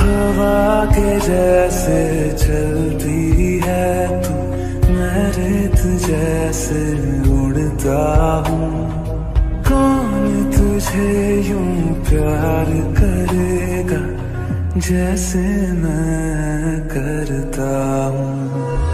हवा के जैसे चलती है तू, मैं रेत जैसे उड़ता हूँ। कौन तुझे यूं प्यार करेगा जैसे मैं करता हूँ।